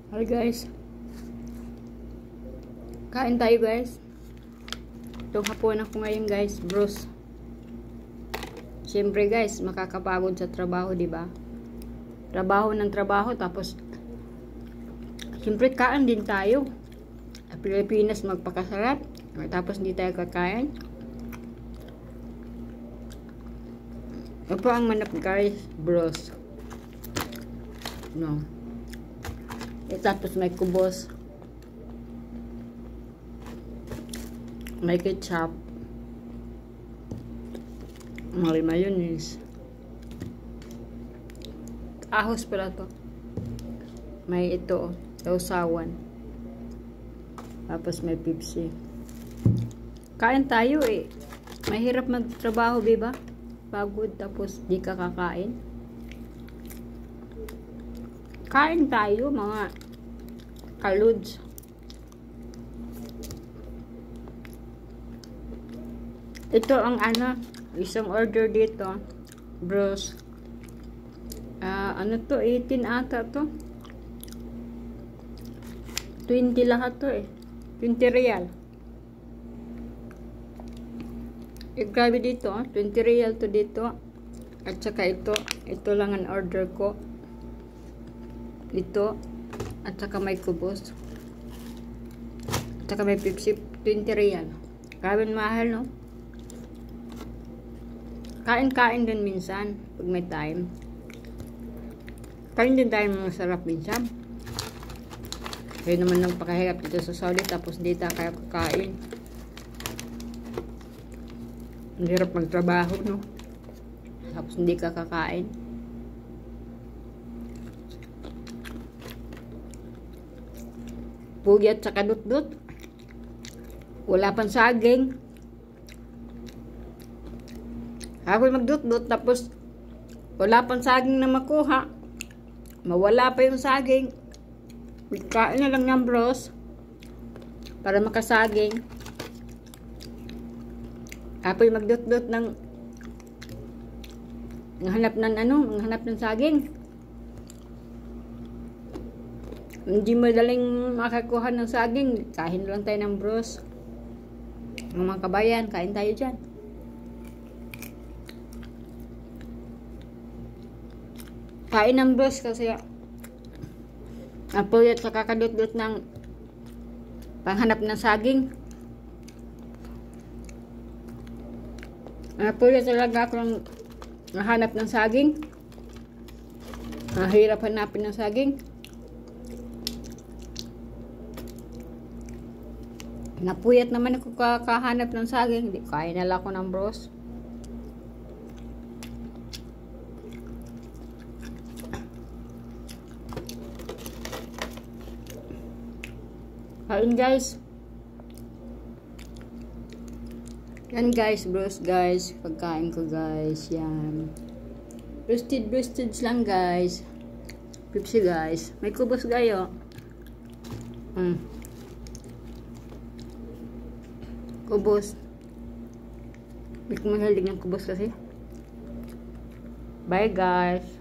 Hi guys, kain tayo guys. Itong hapon ako ngayon guys, bros. Siyempre guys, makakapagod sa trabaho, di ba? Trabaho ng trabaho, tapos siyempre kain din tayo. Sa Pilipinas magpakasarap, tapos hindi tayo kakain. Ito po ang manap guys, bros. No. Tapos may kubos, may ketchup, may mayonnaise, ahos pala to, may ito, sausawan, tapos may Pepsi. Kain tayo eh. Mahirap magtrabaho, diba? Pagod tapos di ka kakain. Kain tayo mga kaluds. Ito ang isang order dito, bros. Ano to, 18 ata to. 20 lahat to eh. 20 real. Grabe dito, 20 real to dito. At saka ito lang ang order ko. Ito, at saka may kubos, at saka may Pepsi, 20 real. Grabe mahal, no? Kain-kain din minsan pag may time. Kain din tayo ng masarap minsan. Kaya naman nang pakahirap dito sa Saudi, tapos hindi tayo kakain. Ang hirap magtrabaho, no? Tapos hindi ka kakain. Pugyat sa kadut-dut. Wala pang saging. Ako'y magdut-dut tapos wala pang saging na makuha. Mawala pa yung saging. Kain na lang ng bros para makasaging. Ako'y magdut-dut ng hanap ng saging. Hindi madaling makakuha ng saging. Kain lang tayo ng bros. Mga kabayan, kain tayo dyan. Kain ng bros kasi apoy at saka kadut-dut ng panghanap ng saging. Apoy at talaga ako ng nahanap ng saging. Mahirap hanapin ng saging. Napuyat naman ako kakahanap ng saging. Hindi, kain na lang ako ng bros. Kain guys. Yan guys, bros guys. Pagkain ko guys. Yan. Roasted lang guys. Pepsi guys. May kubos gayo. Kubos. Hindi ko mahilig ng kubos kasi. Bye guys.